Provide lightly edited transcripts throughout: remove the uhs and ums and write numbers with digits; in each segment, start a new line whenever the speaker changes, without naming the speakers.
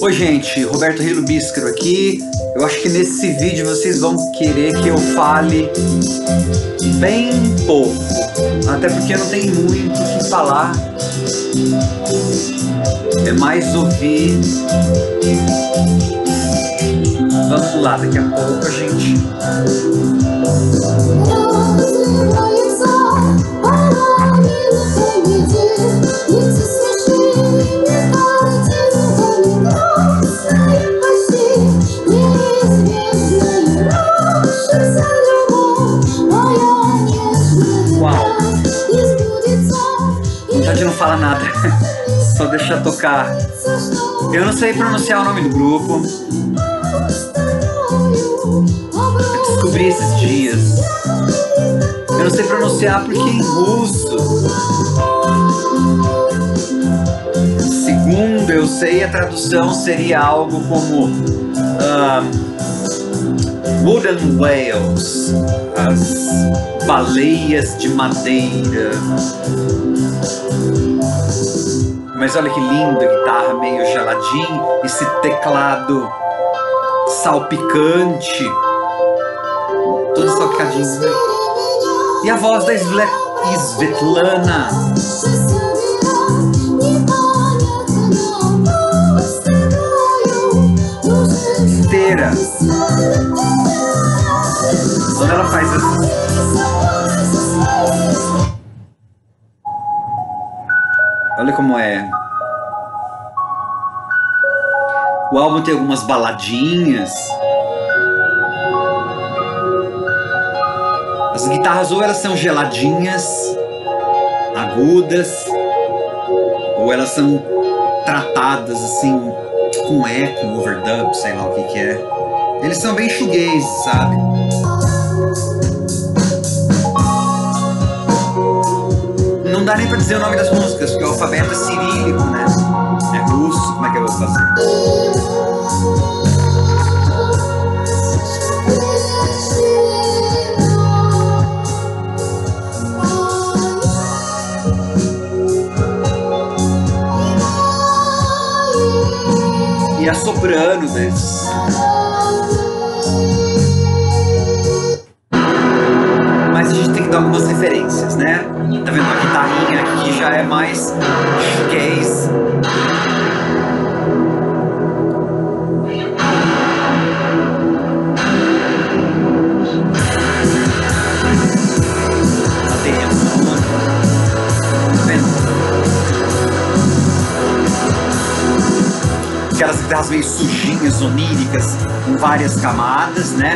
Oi gente, Roberto Rilo Bíscaro aqui. Eu acho que nesse vídeo vocês vão querer que eu fale bem pouco, até porque não tem muito o que falar. É mais ouvir. Vamos lá, daqui a pouco a gente... Uau! Vontade não fala nada, só deixa tocar. Eu não sei pronunciar o nome do grupo. Eu descobri esses dias. Eu não sei pronunciar porque é em russo. Segundo eu sei, a tradução seria algo como Wooden Whales, as baleias de madeira. Mas olha que linda a guitarra, meio geladinho, esse teclado salpicante, todo salpicadinho, né? E a voz da Svetlana. Inteira. Quando ela faz assim. Olha como é. O álbum tem algumas baladinhas. As guitarras ou elas são geladinhas, agudas, ou elas são tratadas assim, com eco, overdub, sei lá o que é. Eles são bem shoegaze, sabe? Não dá nem pra dizer o nome das músicas, porque o alfabeto é cirílico, né? É russo, como é que eu vou fazer? E a soprano desses. Mas a gente tem que dar algumas referências, né? Tá vendo a guitarrinha aqui já é mais shoegaze. Aquelas guitarras meio sujinhas, oníricas, com várias camadas, né?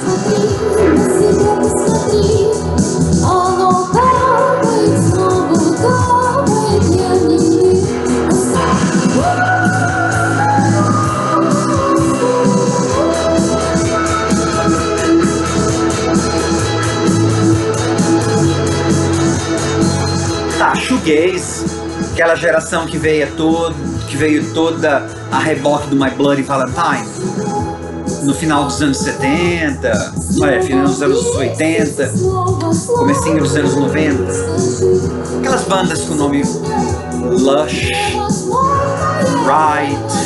Tá, shoegaze, aquela geração que veio toda a reboque do My Bloody Valentine, no final dos anos 70, final dos anos 80, comecinho dos anos 90. Aquelas bandas com o nome Lush, Right.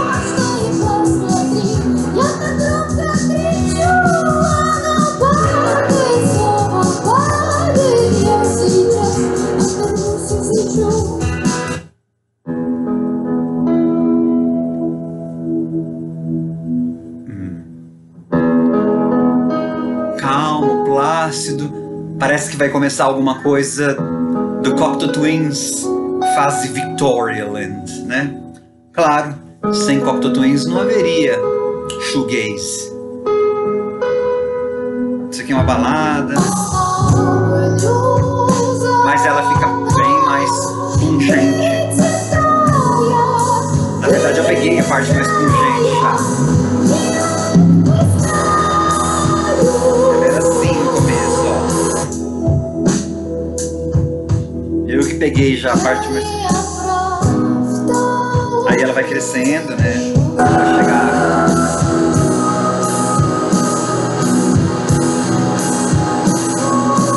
Calmo, plácido. Parece que vai começar alguma coisa do Cocteau Twins, fase Victorialand, né? Claro, sem Cocteau Twins não haveria shoegaze. Isso aqui é uma balada, mas ela fica bem mais pungente. Na verdade eu peguei a parte mais pungente já. Ela era assim no começo, ó. Eu que peguei já a parte mais... Aí ela vai crescendo, né? Vai chegar...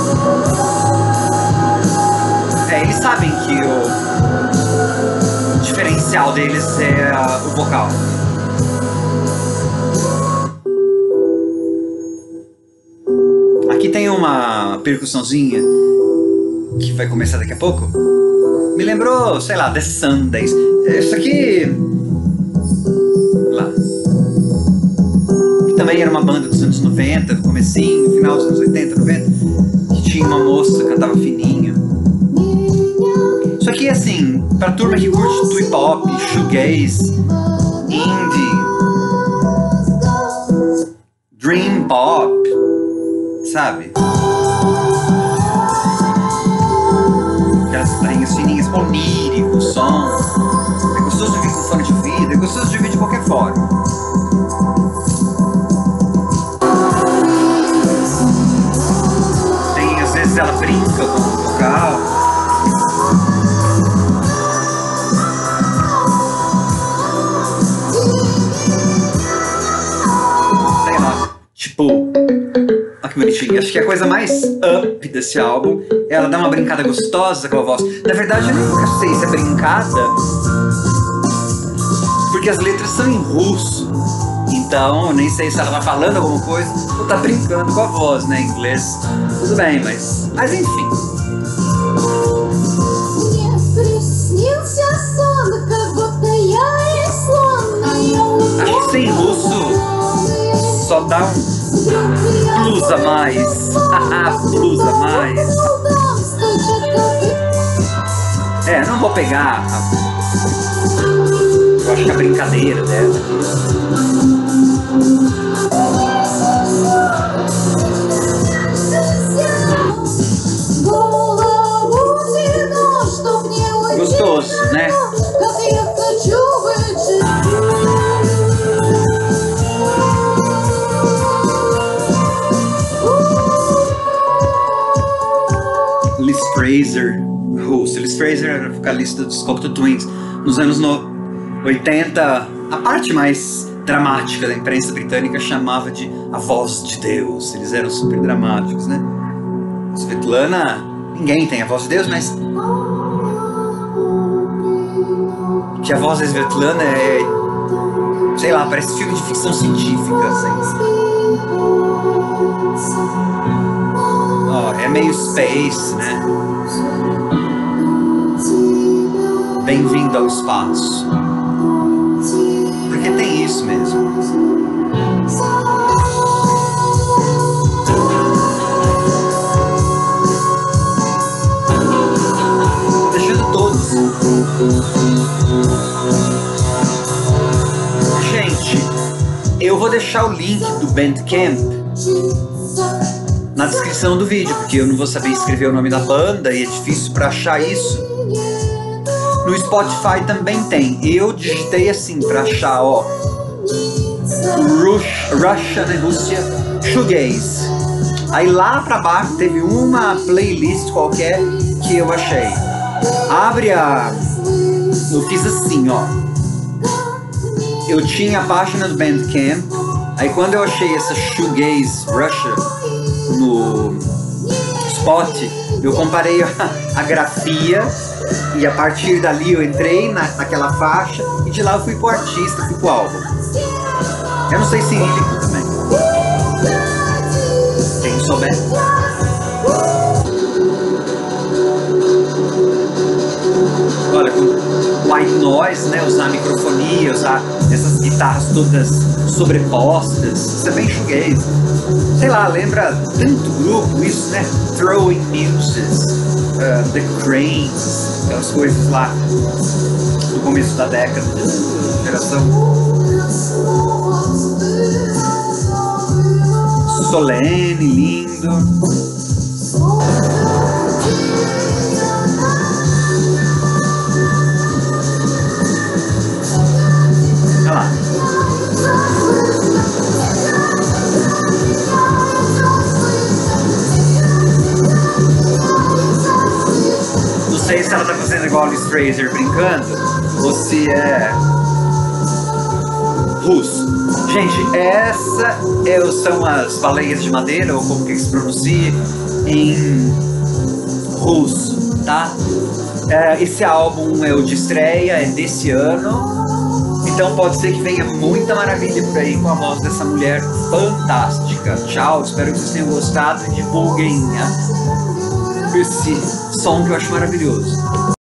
eles sabem que diferencial deles é o vocal. Aqui tem uma percussãozinha que vai começar daqui a pouco. Me lembrou, sei lá, The Sundays. Isso aqui... lá. Que também era uma banda dos anos 90, do comecinho, final dos anos 80, 90. Que tinha uma moça que cantava fininho. Isso aqui é assim, pra turma que curte twee pop, shoegaze, indie, dream pop, sabe? Aquelas guitarrinhas fininhas, onírico, som. É gostoso de ouvir com fone de ouvido, é gostoso de ouvir de qualquer forma. Tem, às vezes ela brinca com o vocal. Sei lá, tipo... Olha que bonitinho. Acho que a coisa mais up desse álbum é ela dar uma brincada gostosa com a voz. Na verdade, eu nunca sei se é brincada, porque as letras são em russo. Então, eu nem sei se ela tá falando alguma coisa ou tá brincando com a voz, né? Em inglês, tudo bem, mas enfim. Acho que sem russo só dá um plus a mais. Plus a mais. Não vou pegar eu acho que a brincadeira dela. Gostoso, né? Liz Fraser, russo. Liz Fraser era vocalista dos Cocteau Twins. Nos anos 80, a parte mais dramática da imprensa britânica chamava de a voz de Deus. Eles eram super dramáticos, né? Svetlana, ninguém tem a voz de Deus, mas que a voz da Svetlana é, sei lá, parece filme de ficção científica, assim. É meio space, né? Bem-vindo ao espaço. Porque tem isso mesmo. Deixando todos. Gente, eu vou deixar o link do Bandcamp na descrição do vídeo, porque eu não vou saber escrever o nome da banda e é difícil pra achar isso. No Spotify também tem. Eu digitei assim pra achar, ó, Russia, né, Rússia, Shoegaze. Aí lá pra baixo teve uma playlist qualquer que eu achei. Abre a... Eu fiz assim, ó. Eu tinha a página do Bandcamp. Aí quando eu achei essa Shoegaze Russia no Spot, eu comparei a grafia e a partir dali eu entrei naquela faixa e de lá eu fui pro artista, fui pro álbum. Eu não sei cirílico também. Quem souber. Olha, com white noise, né? Usar microfonia, usar essas guitarras todas sobrepostas. Isso é bem shoegaze. Sei lá, lembra tanto grupo isso, né? Throwing Muses, The Cranes, aquelas coisas lá do começo da década, geração solene, lindo. Olha lá. Não sei se ela tá fazendo igual a Liz Fraser brincando ou se é russo. Gente, são as baleias de madeira, ou como que se pronuncia em russo, tá? Esse álbum é o de estreia, é desse ano. Então pode ser que venha muita maravilha por aí com a voz dessa mulher fantástica. Tchau, espero que vocês tenham gostado e divulguem esse som que eu acho maravilhoso.